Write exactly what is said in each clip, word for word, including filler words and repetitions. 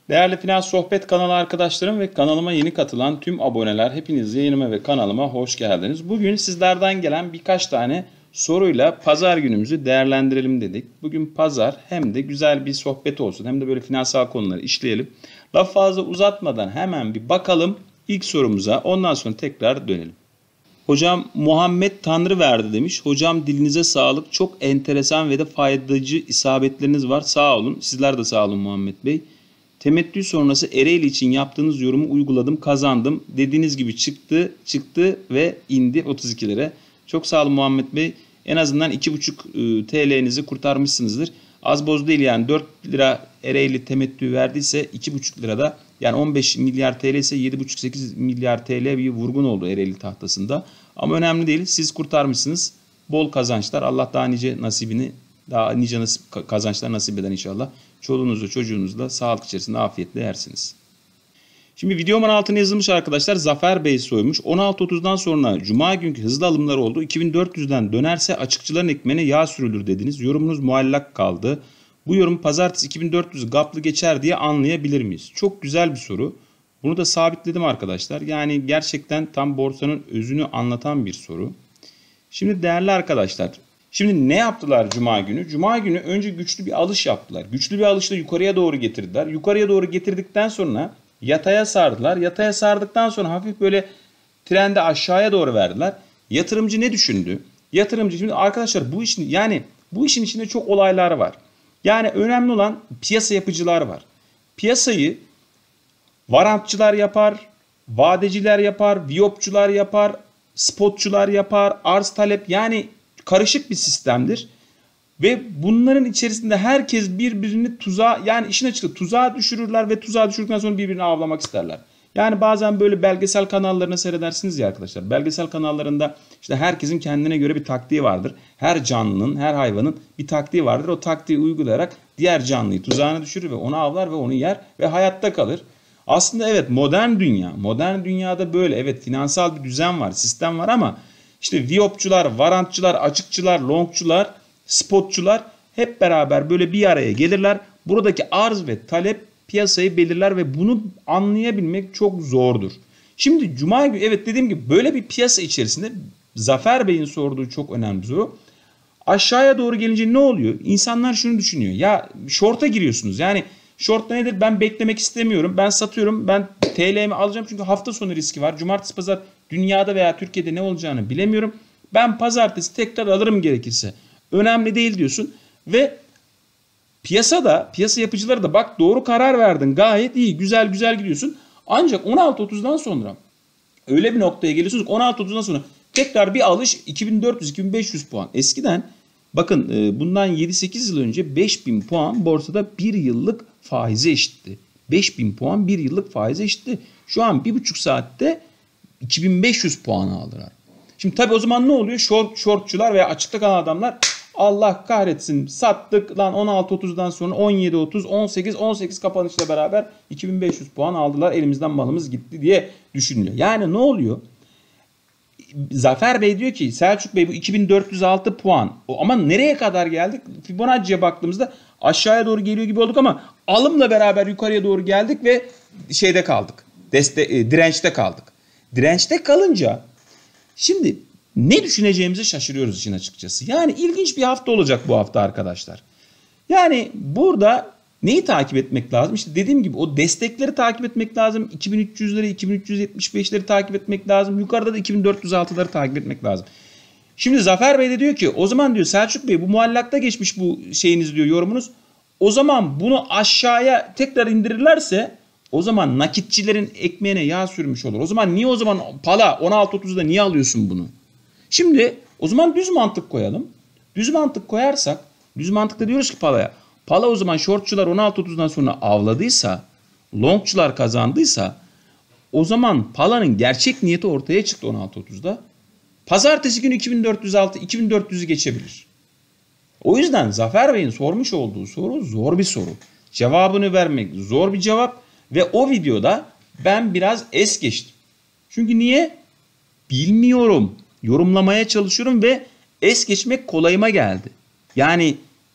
Değerli Finans Sohbet kanalı arkadaşlarım ve kanalıma yeni katılan tüm aboneler, hepiniz yayınıma ve kanalıma hoş geldiniz. Bugün sizlerden gelen birkaç tane soruyla pazar günümüzü değerlendirelim dedik. Bugün pazar, hem de güzel bir sohbet olsun, hem de böyle finansal konuları işleyelim. Laf fazla uzatmadan hemen bir bakalım ilk sorumuza, ondan sonra tekrar dönelim. Hocam Muhammed Tanrıverdi demiş. Hocam dilinize sağlık. Çok enteresan ve de faydacı isabetleriniz var. Sağ olun. Sizler de sağ olun Muhammed Bey. Temettü sonrası Ereğli için yaptığınız yorumu uyguladım, kazandım. Dediğiniz gibi çıktı, çıktı ve indi otuz ikilere. Çok sağ olun Muhammed Bey. En azından iki buçuk T L'nizi kurtarmışsınızdır. Az boz değil yani, dört lira Ereğli temettü verdiyse iki buçuk lirada, yani on beş milyar T L ise yedi buçuk sekiz milyar T L bir vurgun oldu Ereğli tahtasında. Ama önemli değil, siz kurtarmışsınız. Bol kazançlar. Allah daha nice nasibini, daha nice nasip, kazançlar nasip eden inşallah. Çoluğunuzla çocuğunuzla sağlık içerisinde afiyetle yersiniz. Şimdi videomun altına yazılmış arkadaşlar. Zafer Bey soymuş. on altı otuzdan sonra Cuma günkü hızlı alımlar oldu. iki bin dört yüzden dönerse açıkçıların ekmeğine yağ sürülür dediniz. Yorumunuz muallak kaldı. Bu yorum pazartesi iki bin dört yüz gaplı geçer diye anlayabilir miyiz? Çok güzel bir soru. Bunu da sabitledim arkadaşlar. Yani gerçekten tam borsanın özünü anlatan bir soru. Şimdi değerli arkadaşlar, şimdi ne yaptılar Cuma günü? Cuma günü önce güçlü bir alış yaptılar. Güçlü bir alışla yukarıya doğru getirdiler. Yukarıya doğru getirdikten sonra yataya sardılar. Yataya sardıktan sonra hafif böyle trendi aşağıya doğru verdiler. Yatırımcı ne düşündü? Yatırımcı şimdi arkadaşlar bu işin, yani bu işin içinde çok olaylar var. Yani önemli olan piyasa yapıcılar var. Piyasayı varantçılar yapar, vadeciler yapar, viyopçular yapar, spotçular yapar, arz talep, yani karışık bir sistemdir. Ve bunların içerisinde herkes birbirini tuzağa, yani işin açıkçası tuzağa düşürürler ve tuzağa düşürdükten sonra birbirini avlamak isterler. Yani bazen böyle belgesel kanallarını seyredersiniz ya arkadaşlar. Belgesel kanallarında işte herkesin kendine göre bir taktiği vardır. Her canlının, her hayvanın bir taktiği vardır. O taktiği uygulayarak diğer canlıyı tuzağına düşürür ve onu avlar ve onu yer ve hayatta kalır. Aslında evet, modern dünya, modern dünyada böyle, evet, finansal bir düzen var, sistem var ama işte viyopçular, varantçılar, açıkçılar, longçular, spotçular hep beraber böyle bir araya gelirler. Buradaki arz ve talep piyasayı belirler ve bunu anlayabilmek çok zordur. Şimdi Cuma günü, evet, dediğim gibi böyle bir piyasa içerisinde Zafer Bey'in sorduğu çok önemli bir soru. Aşağıya doğru gelince ne oluyor? İnsanlar şunu düşünüyor. Ya short'a giriyorsunuz. Yani short nedir? Ben beklemek istemiyorum. Ben satıyorum. Ben T L'mi alacağım çünkü hafta sonu riski var. Cumartesi pazar dünyada veya Türkiye'de ne olacağını bilemiyorum. Ben pazartesi tekrar alırım gerekirse. Önemli değil diyorsun ve piyasada, piyasa yapıcıları da bak doğru karar verdin, gayet iyi, güzel güzel gidiyorsun. Ancak on altı otuzdan sonra öyle bir noktaya geliyorsunuz ki on altı otuzdan sonra tekrar bir alış, iki bin dört yüz iki bin beş yüz puan. Eskiden bakın bundan yedi sekiz yıl önce beş bin puan borsada bir yıllık faize eşitti. beş bin puan bir yıllık faize eşitti. Şu an bir buçuk saatte iki bin beş yüz puan aldılar. Şimdi tabii o zaman ne oluyor? Short, shortçular veya açıkta kalan adamlar, Allah kahretsin sattık lan on altı otuzdan sonra on yedi otuz, on sekiz on sekiz kapanışla beraber iki bin beş yüz puan aldılar, elimizden malımız gitti diye düşünülüyor. Yani ne oluyor? Zafer Bey diyor ki Selçuk Bey bu iki bin dört yüz altı puan ama nereye kadar geldik? Fibonacci'ye baktığımızda aşağıya doğru geliyor gibi olduk ama alımla beraber yukarıya doğru geldik ve şeyde kaldık. Deste, e, dirençte kaldık. Dirençte kalınca şimdi ne düşüneceğimizi şaşırıyoruz işin açıkçası. Yani ilginç bir hafta olacak bu hafta arkadaşlar. Yani burada neyi takip etmek lazım? İşte dediğim gibi o destekleri takip etmek lazım. iki bin üç yüzleri, iki bin üç yüz yetmiş beşleri takip etmek lazım. Yukarıda da iki bin dört yüz altıları takip etmek lazım. Şimdi Zafer Bey de diyor ki o zaman diyor Selçuk Bey bu muallakta geçmiş bu şeyiniz diyor, yorumunuz. O zaman bunu aşağıya tekrar indirirlerse o zaman nakitçilerin ekmeğine yağ sürmüş olur. O zaman niye o zaman pala on altı otuzda niye alıyorsun bunu? Şimdi o zaman düz mantık koyalım. Düz mantık koyarsak, düz mantıkta diyoruz ki palaya. Pala o zaman shortçular on altı otuzdan sonra avladıysa, longçular kazandıysa o zaman palanın gerçek niyeti ortaya çıktı on altı otuzda. Pazartesi günü iki bin dört yüz altı, iki bin dört yüzü geçebilir. O yüzden Zafer Bey'in sormuş olduğu soru zor bir soru. Cevabını vermek zor bir cevap ve o videoda ben biraz es geçtim. Çünkü niye? Bilmiyorum. Yorumlamaya çalışıyorum ve es geçmek kolayıma geldi. Yani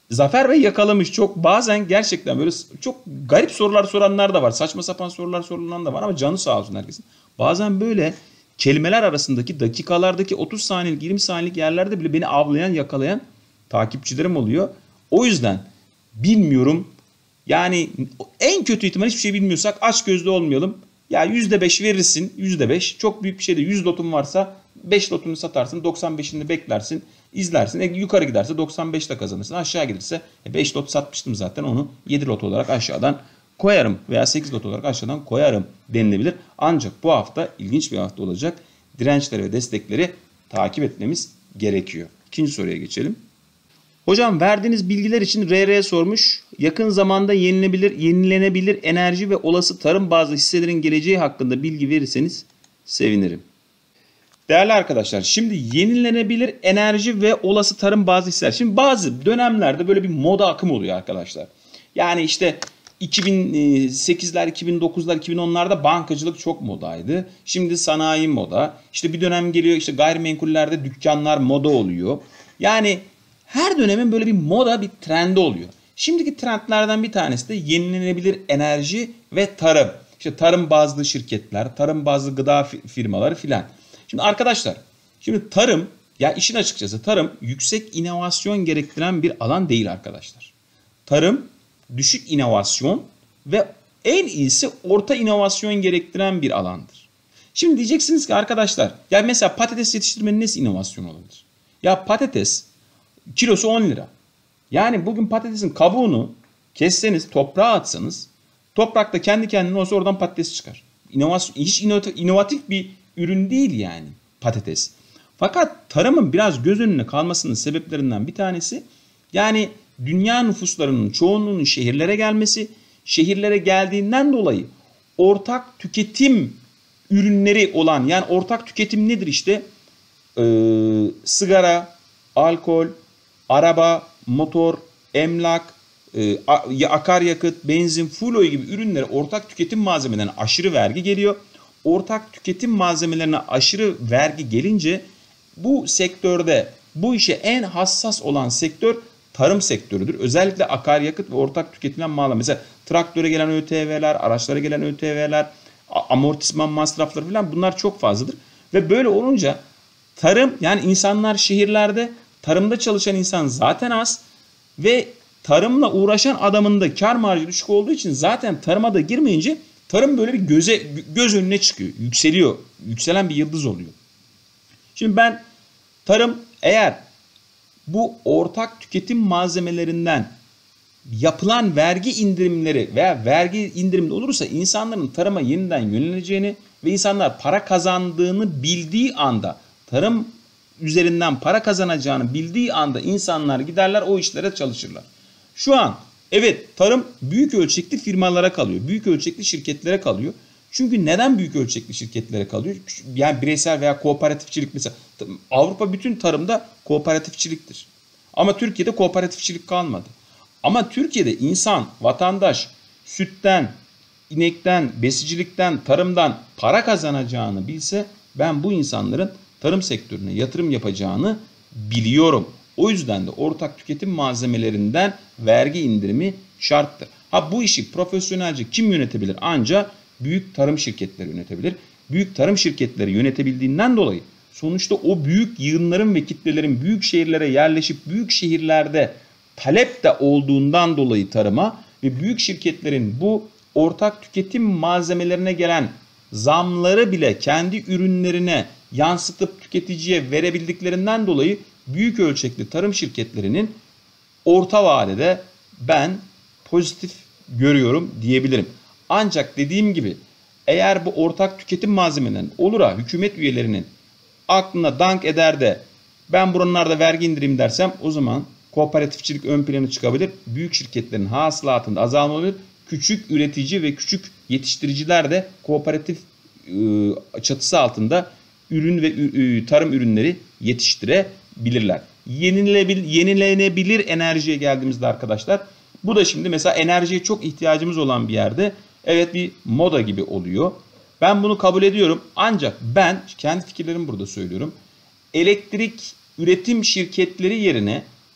Zafer Bey yakalamış. Çok bazen gerçekten böyle çok garip sorular soranlar da var. Saçma sapan sorular sorulan da var ama canı sağ olsun herkesin. Bazen böyle kelimeler arasındaki dakikalardaki otuz saniyelik yirmi saniyelik yerlerde bile beni avlayan yakalayan takipçilerim oluyor. O yüzden bilmiyorum. Yani en kötü ihtimal hiçbir şey bilmiyorsak açgözlü olmayalım. Ya yüzde beş verirsin. yüzde beş çok büyük bir şey değil. yüz lotun varsa beş lotunu satarsın. doksan beşini beklersin. İzlersin. E, yukarı giderse doksan beşte kazanırsın. Aşağı gelirse e, beş lot satmıştım zaten. Onu yedi lot olarak aşağıdan koyarım. Veya sekiz lot olarak aşağıdan koyarım denilebilir. Ancak bu hafta ilginç bir hafta olacak. Dirençleri ve destekleri takip etmemiz gerekiyor. İkinci soruya geçelim. Hocam verdiğiniz bilgiler için R R sormuş. Yakın zamanda yenilebilir, yenilenebilir enerji ve olası tarım bazlı hisselerin geleceği hakkında bilgi verirseniz sevinirim. Değerli arkadaşlar, şimdi yenilenebilir enerji ve olası tarım bazlı hisseler. Şimdi bazı dönemlerde böyle bir moda akım oluyor arkadaşlar. Yani işte iki bin sekizler, iki bin dokuzlar, iki bin onlarda bankacılık çok modaydı. Şimdi sanayi moda. İşte bir dönem geliyor işte gayrimenkullerde dükkanlar moda oluyor. Yani her dönemin böyle bir moda, bir trendi oluyor. Şimdiki trendlerden bir tanesi de yenilenebilir enerji ve tarım. İşte tarım bazlı şirketler, tarım bazlı gıda firmaları filan. Şimdi arkadaşlar, şimdi tarım, ya işin açıkçası tarım yüksek inovasyon gerektiren bir alan değil arkadaşlar. Tarım düşük inovasyon ve en iyisi orta inovasyon gerektiren bir alandır. Şimdi diyeceksiniz ki arkadaşlar, ya mesela patates yetiştirmenin nesi inovasyon olabilir? Ya patates kilosu on lira. Yani bugün patatesin kabuğunu kesseniz, toprağa atsanız, toprakta kendi kendine olsa oradan patates çıkar. İnovasyon, hiç inovatif bir ürün değil yani patates. Fakat tarımın biraz göz önüne kalmasının sebeplerinden bir tanesi, yani dünya nüfuslarının çoğunluğunun şehirlere gelmesi, şehirlere geldiğinden dolayı ortak tüketim ürünleri olan, yani ortak tüketim nedir işte? Ee, sigara, alkol, araba, motor, emlak, e, akaryakıt, benzin, fuel oil gibi ürünlere ortak tüketim malzemelerine aşırı vergi geliyor. Ortak tüketim malzemelerine aşırı vergi gelince bu sektörde, bu işe en hassas olan sektör tarım sektörüdür. Özellikle akaryakıt ve ortak tüketilen malzeme. Mesela traktöre gelen ÖTV'ler, araçlara gelen ÖTV'ler, amortisman masrafları falan bunlar çok fazladır. Ve böyle olunca tarım, yani insanlar şehirlerde, tarımda çalışan insan zaten az ve tarımla uğraşan adamın da kar marjı düşük olduğu için zaten tarıma da girmeyince tarım böyle bir göze, göz önüne çıkıyor. Yükseliyor. Yükselen bir yıldız oluyor. Şimdi ben tarım, eğer bu ortak tüketim malzemelerinden yapılan vergi indirimleri veya vergi indirimli olursa insanların tarıma yeniden yöneleceğini ve insanlar para kazandığını bildiği anda, tarım üzerinden para kazanacağını bildiği anda insanlar giderler o işlere çalışırlar. Şu an evet, tarım büyük ölçekli firmalara kalıyor. Büyük ölçekli şirketlere kalıyor. Çünkü neden büyük ölçekli şirketlere kalıyor? Yani bireysel veya kooperatifçilik, mesela Avrupa bütün tarımda kooperatifçiliktir. Ama Türkiye'de kooperatifçilik kalmadı. Ama Türkiye'de insan, vatandaş sütten, inekten, besicilikten, tarımdan para kazanacağını bilse, ben bu insanların tarım sektörüne yatırım yapacağını biliyorum. O yüzden de ortak tüketim malzemelerinden vergi indirimi şarttır. Ha, bu işi profesyonelce kim yönetebilir? Ancak büyük tarım şirketleri yönetebilir. Büyük tarım şirketleri yönetebildiğinden dolayı sonuçta o büyük yığınların ve kitlelerin büyük şehirlere yerleşip büyük şehirlerde talep de olduğundan dolayı tarıma ve büyük şirketlerin bu ortak tüketim malzemelerine gelen zamları bile kendi ürünlerine yansıtıp tüketiciye verebildiklerinden dolayı büyük ölçekli tarım şirketlerinin orta vadede ben pozitif görüyorum diyebilirim. Ancak dediğim gibi, eğer bu ortak tüketim malzemelerinin olur ha hükümet üyelerinin aklına dank eder de ben buralarda vergi indirim dersem, o zaman kooperatifçilik ön plana çıkabilir. Büyük şirketlerin hasılatında azalma olabilir. Küçük üretici ve küçük yetiştiriciler de kooperatif çatısı altında ürün ve tarım ürünleri yetiştirebilirler. Yenilenebilir, yenilenebilir enerjiye geldiğimizde arkadaşlar, bu da şimdi mesela enerjiye çok ihtiyacımız olan bir yerde evet bir moda gibi oluyor. Ben bunu kabul ediyorum, ancak ben kendi fikirlerimi burada söylüyorum. Elektrik üretim şirketleri yerine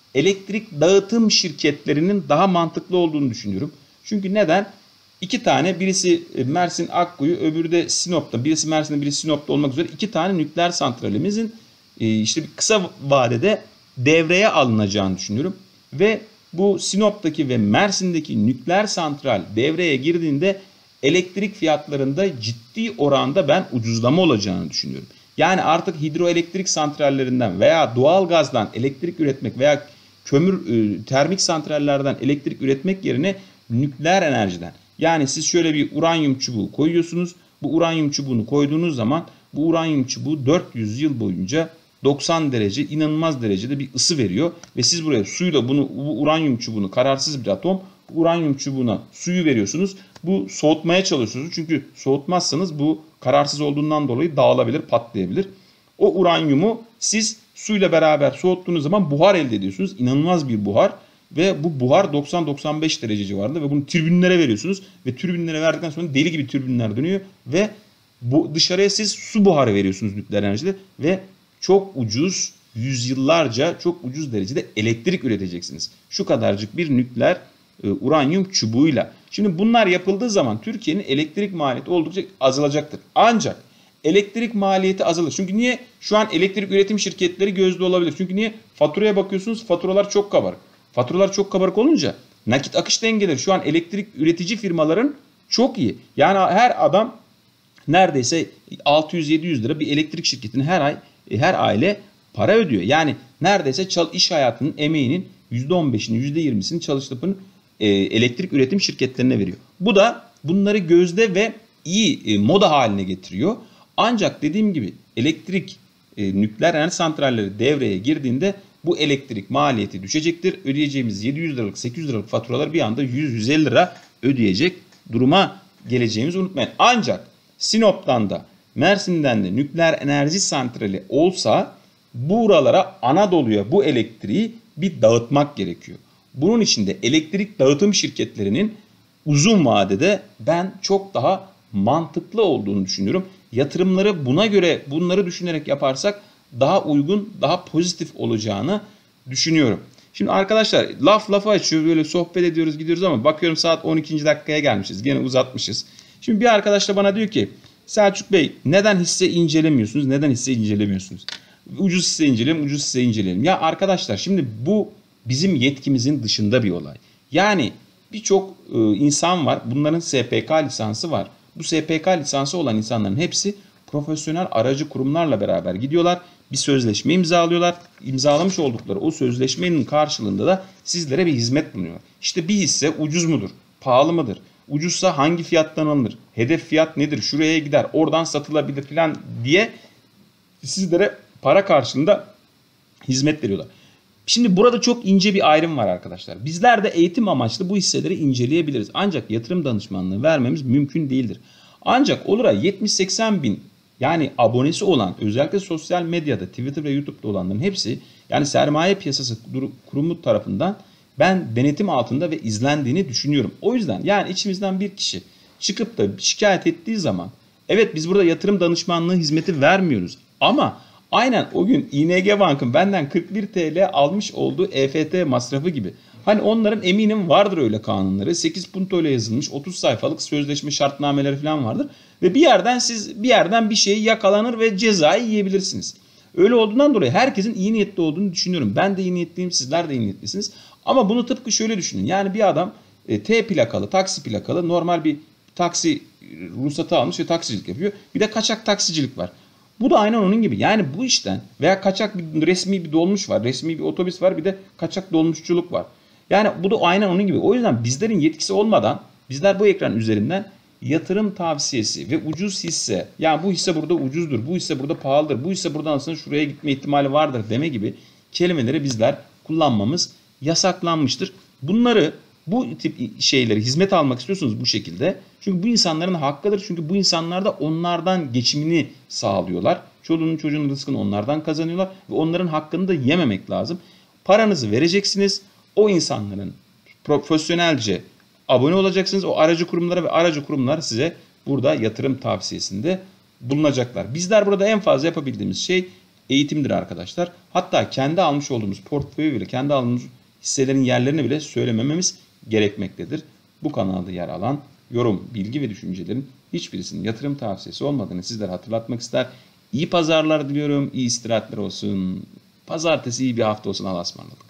elektrik dağıtım şirketlerinin daha mantıklı olduğunu düşünüyorum. Çünkü neden? İki tane, birisi Mersin Akkuyu, öbürü de Sinop'ta, birisi Mersin'de, birisi Sinop'ta olmak üzere iki tane nükleer santralimizin işte bir kısa vadede devreye alınacağını düşünüyorum. Ve bu Sinop'taki ve Mersin'deki nükleer santral devreye girdiğinde elektrik fiyatlarında ciddi oranda ben ucuzlama olacağını düşünüyorum. Yani artık hidroelektrik santrallerinden veya doğal gazdan elektrik üretmek veya kömür termik santrallerden elektrik üretmek yerine nükleer enerjiden. Yani siz şöyle bir uranyum çubuğu koyuyorsunuz. Bu uranyum çubuğunu koyduğunuz zaman bu uranyum çubuğu dört yüz yıl boyunca doksan derece inanılmaz derecede bir ısı veriyor. Ve siz buraya suyla bunu, bu uranyum çubuğunu, kararsız bir atom, bu uranyum çubuğuna suyu veriyorsunuz. Bu soğutmaya çalışıyorsunuz. Çünkü soğutmazsanız bu kararsız olduğundan dolayı dağılabilir, patlayabilir. O uranyumu siz suyla beraber soğuttuğunuz zaman buhar elde ediyorsunuz. İnanılmaz bir buhar. Ve bu buhar doksan doksan beş derece civarında ve bunu türbinlere veriyorsunuz. Ve türbinlere verdikten sonra deli gibi türbinler dönüyor. Ve bu dışarıya siz su buharı veriyorsunuz nükleer enerjide. Ve çok ucuz, yüzyıllarca çok ucuz derecede elektrik üreteceksiniz. Şu kadarcık bir nükleer e, uranyum çubuğuyla. Şimdi bunlar yapıldığı zaman Türkiye'nin elektrik maliyeti oldukça azalacaktır. Ancak elektrik maliyeti azalır. Çünkü niye? Şu an elektrik üretim şirketleri gözde olabilir. Çünkü niye? Faturaya bakıyorsunuz, faturalar çok kabarık. Faturalar çok kabarık olunca nakit akış dengeleri şu an elektrik üretici firmaların çok iyi. Yani her adam neredeyse altı yüz yedi yüz lira bir elektrik şirketine her ay her aile para ödüyor. Yani neredeyse iş hayatının emeğinin yüzde on beşini yüzde yirmisini çalıştırıp e, elektrik üretim şirketlerine veriyor. Bu da bunları gözde ve iyi e, moda haline getiriyor. Ancak dediğim gibi elektrik e, nükleer enerji santralleri devreye girdiğinde bu elektrik maliyeti düşecektir. Ödeyeceğimiz yedi yüz liralık sekiz yüz liralık faturalar bir anda yüz yüz elli lira ödeyecek duruma geleceğimizi unutmayın. Ancak Sinop'tan da Mersin'den de nükleer enerji santrali olsa buralara, Anadolu'ya bu elektriği bir dağıtmak gerekiyor. Bunun için de elektrik dağıtım şirketlerinin uzun vadede ben çok daha mantıklı olduğunu düşünüyorum. Yatırımları buna göre, bunları düşünerek yaparsak daha uygun, daha pozitif olacağını düşünüyorum. Şimdi arkadaşlar laf lafa açıyor, böyle sohbet ediyoruz gidiyoruz ama bakıyorum saat on ikinci dakikaya gelmişiz. Gene uzatmışız. Şimdi bir arkadaş da bana diyor ki Selçuk Bey neden hisse incelemiyorsunuz? Neden hisse incelemiyorsunuz? Ucuz hisse inceleyelim, ucuz hisse inceleyelim. Ya arkadaşlar şimdi bu bizim yetkimizin dışında bir olay. Yani birçok e, insan var. Bunların S P K lisansı var. Bu S P K lisansı olan insanların hepsi profesyonel aracı kurumlarla beraber gidiyorlar. Bir sözleşme imzalıyorlar. İmzalamış oldukları o sözleşmenin karşılığında da sizlere bir hizmet bulunuyor. İşte bir hisse ucuz mudur? Pahalı mıdır? Ucuzsa hangi fiyattan alınır? Hedef fiyat nedir? Şuraya gider, oradan satılabilir falan diye sizlere para karşılığında hizmet veriyorlar. Şimdi burada çok ince bir ayrım var arkadaşlar. Bizler de eğitim amaçlı bu hisseleri inceleyebiliriz. Ancak yatırım danışmanlığı vermemiz mümkün değildir. Ancak olur yetmiş seksen bin yani abonesi olan, özellikle sosyal medyada, Twitter ve YouTube'da olanların hepsi yani sermaye piyasası kurumu tarafından ben denetim altında ve izlendiğini düşünüyorum. O yüzden yani içimizden bir kişi çıkıp da şikayet ettiği zaman evet biz burada yatırım danışmanlığı hizmeti vermiyoruz ama aynen o gün İ N G Bank'ın benden kırk bir TL almış olduğu E F T masrafı gibi. Hani onların eminim vardır öyle kanunları. sekiz punto ile yazılmış otuz sayfalık sözleşme şartnameleri falan vardır. Ve bir yerden siz bir yerden bir şey yakalanır ve cezayı yiyebilirsiniz. Öyle olduğundan dolayı herkesin iyi niyetli olduğunu düşünüyorum. Ben de iyi niyetliyim, sizler de iyi niyetlisiniz. Ama bunu tıpkı şöyle düşünün. Yani bir adam e, T plakalı, taksi plakalı normal bir taksi ruhsatı almış ve taksicilik yapıyor. Bir de kaçak taksicilik var. Bu da aynen onun gibi. Yani bu işten veya kaçak bir resmi bir dolmuş var, resmi bir otobüs var, bir de kaçak dolmuşçuluk var. Yani bu da aynen onun gibi. O yüzden bizlerin yetkisi olmadan bizler bu ekran üzerinden yatırım tavsiyesi ve ucuz hisse, yani bu hisse burada ucuzdur, bu hisse burada pahalıdır, bu hisse buradan sonra şuraya gitme ihtimali vardır deme gibi kelimeleri bizler kullanmamız yasaklanmıştır. Bunları, bu tip şeyleri hizmet almak istiyorsunuz bu şekilde. Çünkü bu insanların hakkıdır. Çünkü bu insanlar da onlardan geçimini sağlıyorlar. Çoluğunun çocuğunun rızkını onlardan kazanıyorlar ve onların hakkını da yememek lazım. Paranızı vereceksiniz. O insanların profesyonelce abone olacaksınız. O aracı kurumlara ve aracı kurumlar size burada yatırım tavsiyesinde bulunacaklar. Bizler burada en fazla yapabildiğimiz şey eğitimdir arkadaşlar. Hatta kendi almış olduğumuz portföyü bile, kendi aldığımız hisselerin yerlerini bile söylemememiz gerekmektedir. Bu kanalda yer alan yorum, bilgi ve düşüncelerin hiçbirisinin yatırım tavsiyesi olmadığını sizlere hatırlatmak ister. İyi pazarlar diliyorum, iyi istirahatler olsun. Pazartesi iyi bir hafta olsun. Allah'a ısmarladık.